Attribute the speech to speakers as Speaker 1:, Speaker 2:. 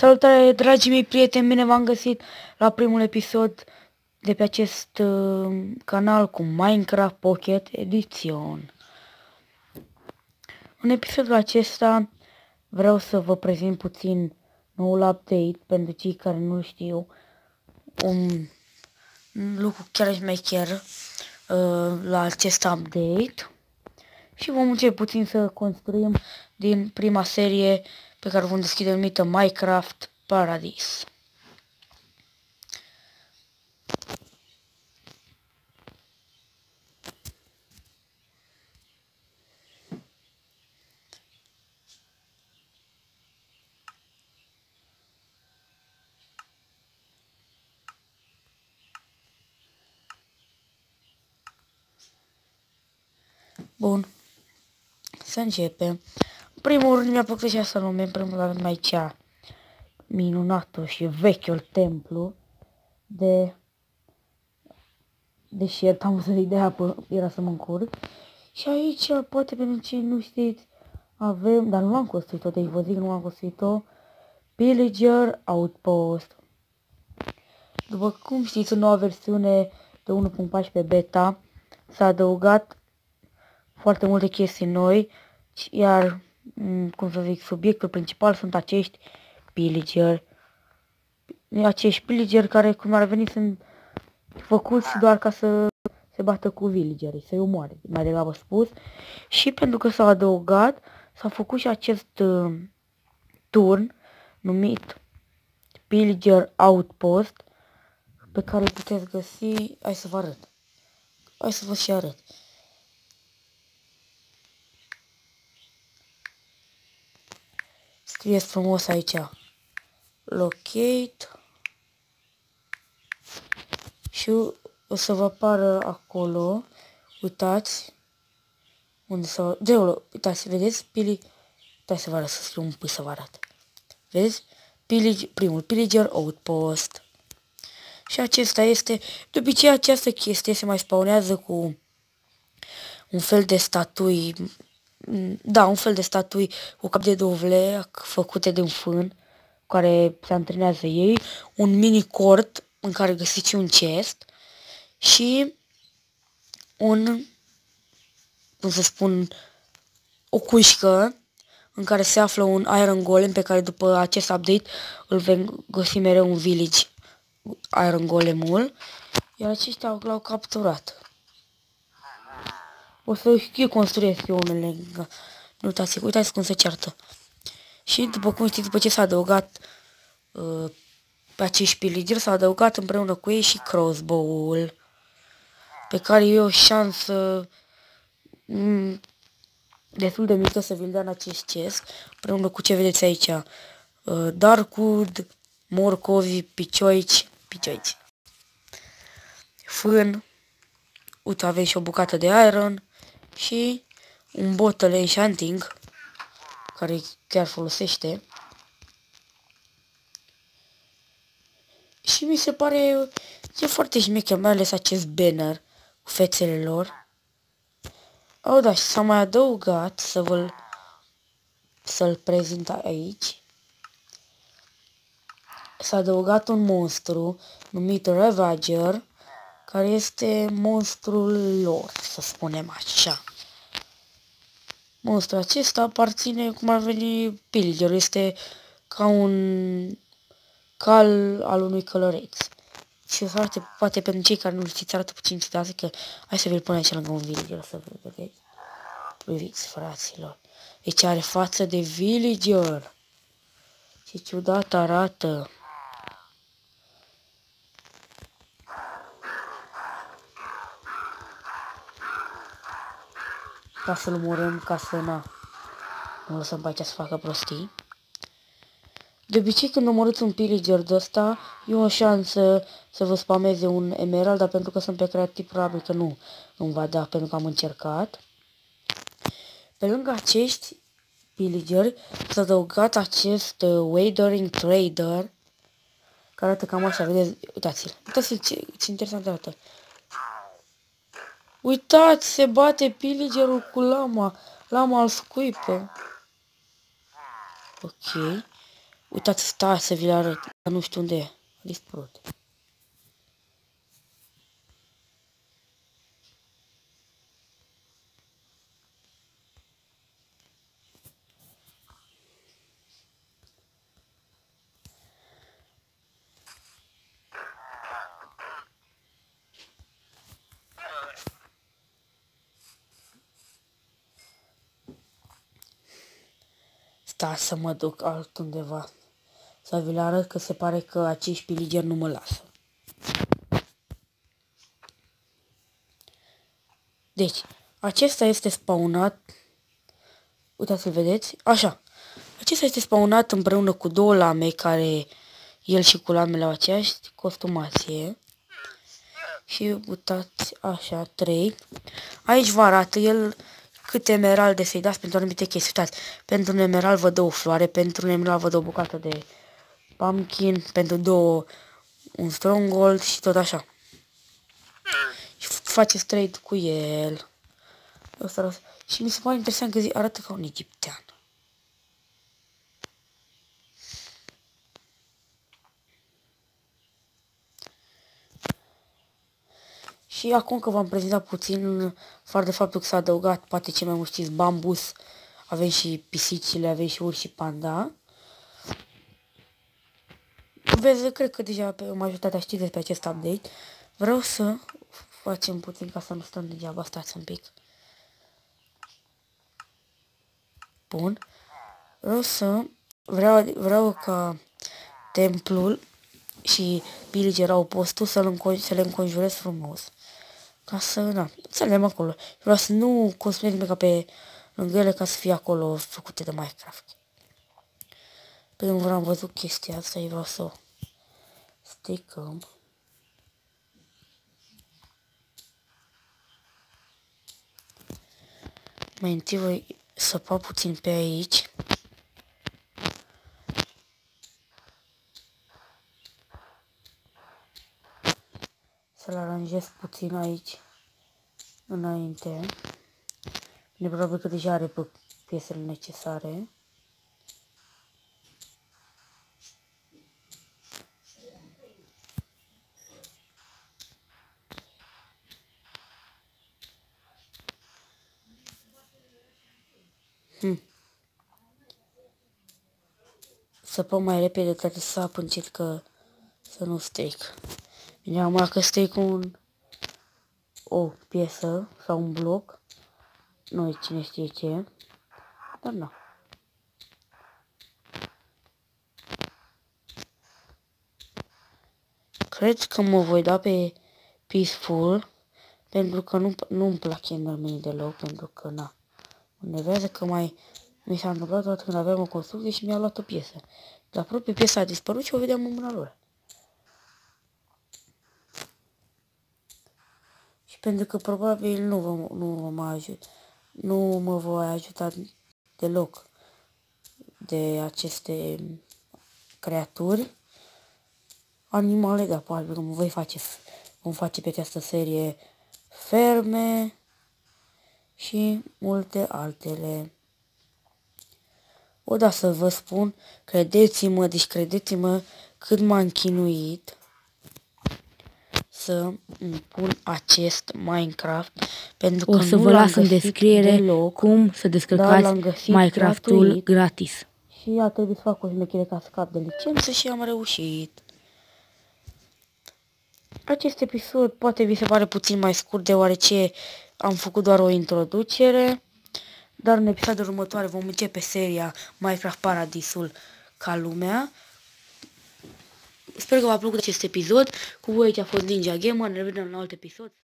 Speaker 1: Salutare, dragii mei prieteni, bine v-am găsit la primul episod de pe acest canal cu Minecraft Pocket Edition. În episodul acesta vreau să vă prezint puțin noul update pentru cei care nu știu, un lucru chiar șmecher la acest update. Și vom începe puțin să construim din prima serie pe care o vom deschide numită Minecraft Paradise. Bun, să începem. În primul rând mi-a plăcut și asta nume, în primul rând avem aici minunatul și vechiul templu de... Deși iertam să de apă, era să mă încurc. Și aici, poate pentru cei nu știți, avem, dar nu am construit-o, deci vă zic, nu am construit-o, Pillager Outpost. După cum știți, în noua versiune de 1.14 beta s-a adăugat foarte multe chestii noi, iar, cum să zic, subiectul principal sunt acești pillager. Acești pillager care, cum ar veni, sunt făcuți doar ca să se bată cu villagerii, să-i omoare, mai degrabă spus. Și pentru că s-a adăugat, s-a făcut și acest turn numit Pillager Outpost, pe care îl puteți găsi. Hai să vă arăt. Hai să vă și arăt. Scrieți frumos aici Locate și o să vă apară acolo. Uitați unde să... Uitați, vedeți? Uitați să vă arăt, să scriu un pic să vă arăt. Vezi? Primul Pillager Outpost. Și acesta este... De obicei această chestie se mai spawnează cu un fel de statui... Da, un fel de statui cu cap de dovleac făcute din fân, care se antrenează ei, un mini cort în care găsiți un chest și un, cum să spun, o cușcă în care se află un Iron Golem pe care după acest update îl vei găsi mereu un village, Iron Golemul, iar aceștia l-au capturat. O să știu construiesc eu unele. Nu uitați cum se ceartă. Și după cum știți, după ce s-a adăugat pe acești pillager, s-a adăugat împreună cu ei și crossbow-ul, pe care e o șansă destul de mică să vi-l dea în acest chest, împreună cu ce vedeți aici. Darkwood, morcovi, picioici, fân. Uite, aveți și o bucată de iron și un bottle enchanting care chiar folosește. Și mi se pare e foarte șmecher, mai ales acest banner cu fețele lor. Oh, da, și s-a mai adăugat să-l prezint aici. S-a adăugat un monstru numit Ravager, care este monstrul lor, să spunem așa. Monstrul acesta aparține, cum ar veni, pillager, este ca un cal al unui călăreț. Și o să arate, poate pentru cei care nu știți, arată puțin ciudat, că hai să vi-l pun aici lângă un villager, să vedeți. Priviți, fraților. Deci are față de villager. Ce ciudat arată. Ca să-l omorâm, ca să nu lăsăm pe aici să facă prostii. De obicei când omorâți un pillager de ăsta, e o șansă să vă spameze un emerald, dar pentru că sunt pe creativ, probabil că nu îmi va da, pentru că am încercat. Pe lângă acești pillageri s-a adăugat acest Wandering Trader, care arată cam așa, vedeți, uitați-l, uitați-l ce interesant arată. Uitați, se bate pillagerul cu lama îl scuipă. Ok. Uitați, stai să vi le arăt, dar nu știu unde e. A dispărut. Stai să mă duc altundeva. Să vi le arăt că se pare că acești piligeri nu mă lasă. Deci, acesta este spawnat. Uitați să vedeți. Așa. Acesta este spawnat împreună cu două lame care el și cu lamele au aceeași costumație. Și uitați, așa, 3. Aici vă arată el câte emeralde să-i dați pentru anumite chestii. Uitați, pentru un emerald vă dă o floare, pentru un emerald vă dă o bucată de pumpkin, pentru două un stronghold și tot așa. Și faceți trade cu el. Și mi se pare interesant că arată ca un egiptean. Și acum că v-am prezentat puțin, fără de faptul că s-a adăugat, poate ce mai mult știți, bambus, avem și pisicile, avem și urși și panda. Vezi, cred că deja pe majoritatea știți despre acest update. Vreau să facem puțin ca să nu stăm degeaba, stați un pic. Bun. Vreau ca templul și pillager au postul să le înconjurez frumos. Ca să, na, înțelegem acolo. Vreau să nu construiesc nimic pe lângă ele ca să fie acolo făcute de Minecraft. Pentru că am văzut chestia asta, eu vreau să o sticăm. Mai întâi voi săpa puțin pe aici. Să-l aranjez puțin aici înainte. Bine, probabil că deja are piesele necesare. Săpăm mai repede, trebuie să sap încet că să nu stric. Bine, am că stric o piesă sau un bloc. Nu cine știe ce. Dar nu. Cred că mă voi da pe Peaceful. Pentru că nu-mi plac Enderman deloc. Pentru că na. Mă nervează că mi s-a întâmplat toată când aveam o construcție și mi-a luat o piesă. Dar aproape piesa a dispărut și o vedeam în mâna lor. Și pentru că probabil nu mă voi ajuta deloc de aceste creaturi. Animale, dar probabil că vom face pe această serie ferme și multe altele. O, da, să vă spun, credeți-mă, deci credeți-mă cât m-am chinuit să pun acest Minecraft, pentru că
Speaker 2: o să vă las în descriere cum să descărcați Minecraftul gratis.
Speaker 1: Și a trebuit să fac o șmechere ca să scap de licență și am reușit. Acest episod poate vi se pare puțin mai scurt, deoarece am făcut doar o introducere. Dar în episodul următoare vom începe seria Minecraft Paradisul ca lumea. Sper că v-a plăcut acest episod. Cu voi aici a fost Ninja Gamer. Ne revedem la alt episod.